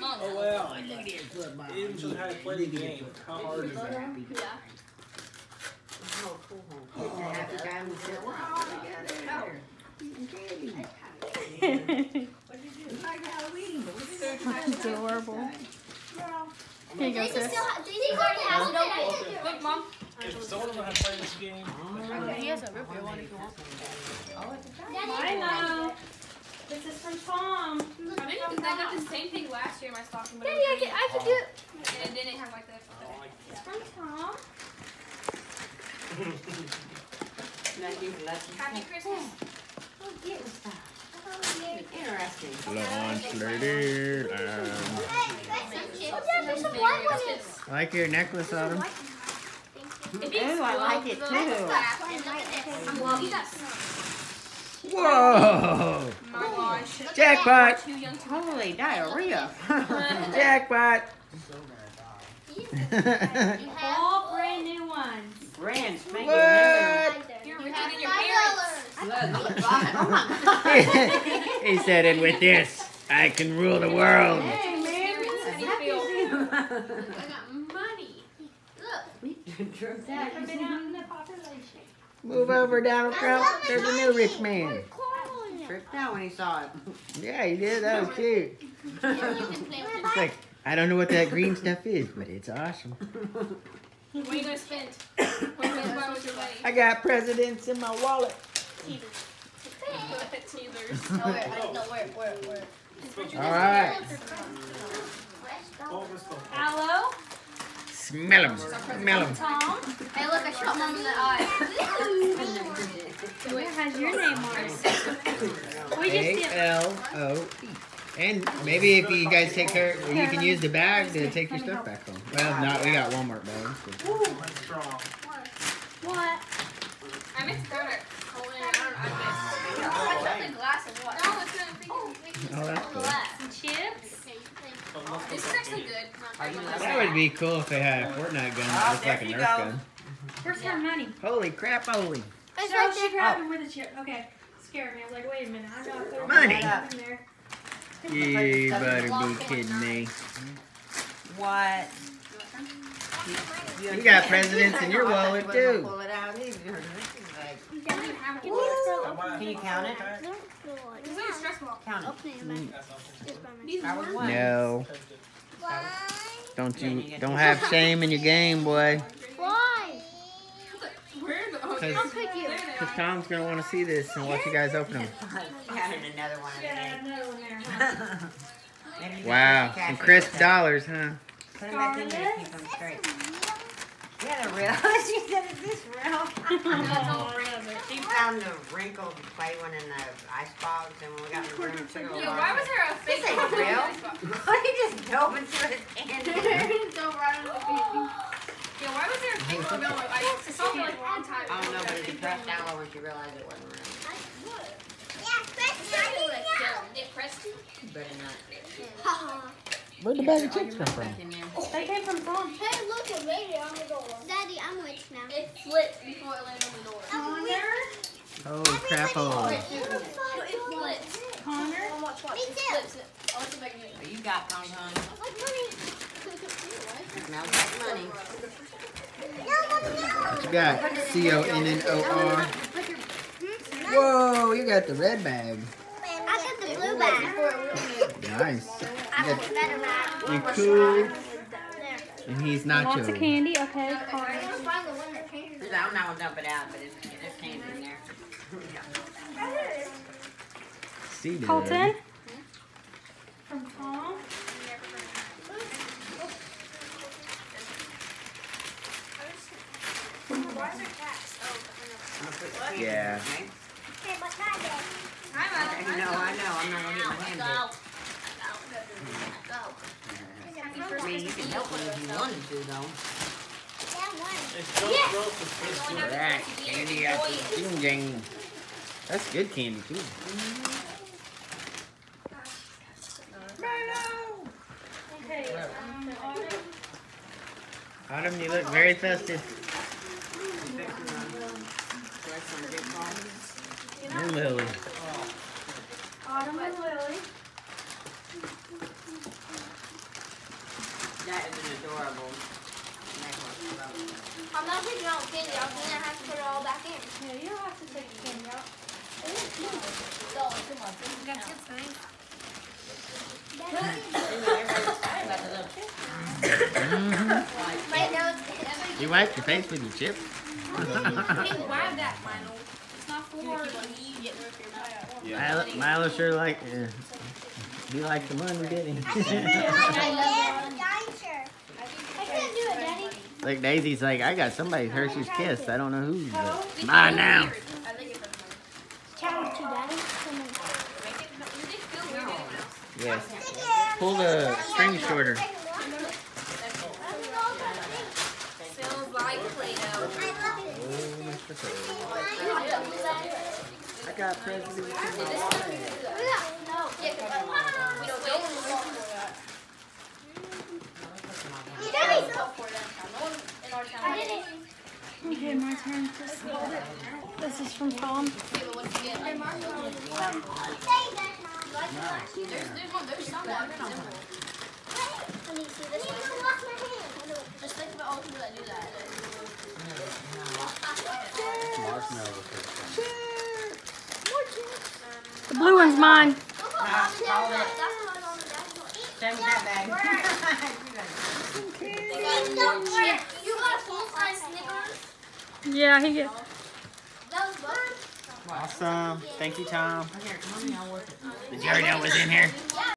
Oh wow. He even showed how to play the game. How hard is that? Yeah. Oh, cool. Happy time to sit. We're all together. Eating candy. It's like Halloween, but That's adorable. Here you go, sis. Daisy already has a notebook. Look, Mom. If someone doesn't know how to play this game, He has a root beer one if you want. Milo. This is from Tom. I got the same thing last year in my stocking, but Daddy, I could do it. And it didn't have like this. It's from Tom. Happy Christmas. Oh, get with that. Interesting. Lunch lady. I like your necklace, Autumn. Oh, I like it too. Whoa! My gosh. Jackpot! Holy diarrhea. Jackpot! All brand new ones. Brand spanking new. What? You're richer than your parents. He said, and with this, I can rule the world. Hey, man. How do you feel? I got money. Look. Never been out in the population. Move over, Donald Trump. There's a new rich man. tripped out when he saw it. Yeah, he did. That was cute. It's like, I don't know what that green stuff is, but it's awesome. What are you going to spend? What are you going to buy with your money? I got presidents in my wallet. Teethers. No, where? All right. Aloe. Smell them. Smell them. Tom. Hey, look, I shot Mom in the eye. It has your name on it. We just did. A-L-O-E. And maybe if you guys take care, you can use the bag to take your stuff back home. Well, if not, we got Walmart bags. That's strong. What? I missed the donut. I missed the glass of what? No, it's going to Oh, that's cool. Some chips. This is actually good. That would be cool if they had a Fortnite gun that looked like a Nerf gun. Where's her money? Holy crap, holy. So she grabbed him with a chip. Okay. Scared me. I was like, wait a minute. I'm not throwing Money. that in there. You better be kidding me. What? You got presidents in your wallet, too. Pull it out either. Can Can you count it? It's like a stress ball. Count it. Start with one. No. Don't have shame in your game, boy. Why? Where the Because Tom's going to want to see this and watch you guys open them. Counted another one. Yeah, another one there. Maybe you can Wow, put the cash some in crisp the- dollars, huh? Put them back in there to keep them straight. Yeah, they're real. She said, is this real? She found the wrinkled clay one in the icebox, and when we got in the room, we took it all Yeah, why was there a This fake ain't one? real. Why you just dove into his hand? Yeah, why was there a fake one? I saw it for like a long time. I don't know, but she pressed aloe when she realized it wasn't real. It pressed you? Better not. Where'd the bag of chips come from? They came from Tom. Hey, look, it made it on the door. Daddy, I'm rich now. It flipped before it landed on the door. Holy crap, holy. It flipped. Connor. Watch. Me It too. flips. I'll see if I can get it. What you got, Tom, honey? Like money. Smells like money. What you got? C-O-N-N-O-R. Whoa, you got the red bag. I got the blue bag. Nice. I got the better bag. You cool. And he's Lots of nacho. candy. Okay, Connor. Find the one that changes. I'm not gonna dump it out, but there's candy in there. See there. Colton. From Tom. Yeah. Okay? Hey, but not that. I know. I'm not gonna get my hand bit. I mean, you can help me if you wanted to, though. That one. It's so gross. It's so good. Alright, candy apple game. That's good candy, too. Okay. Autumn, you look very festive. And Lily. Autumn and Lily. That is an adorable necklace. I love it. I'm not taking out candy out. Then I have to put it all back in. Yeah, you don't have to take the candy out. So, come on. That's good sign. My nose. You wiped your face with your chip? You can grab that, Milo. It's not for you getting rid of your mouth. Milo sure like. He liked the money, didn't he? I can't do it, Daddy. Like Daisy's like, I got somebody's Hershey's Kiss. I don't know who's. Mine now. I think it's Challenge to Daddy. Yes. Pull the string shorter. Smells like Play-Doh. I got presents. Okay, my turn. This is from Tom. There's some that are simple. Just think about all the people that do that. The blue one's mine. Send that bag. You got a full-size Snickers? Yeah, he gets. That was good. Awesome. Thank you, Tom. Here, come on, I'll work it. Did you already know it was in here?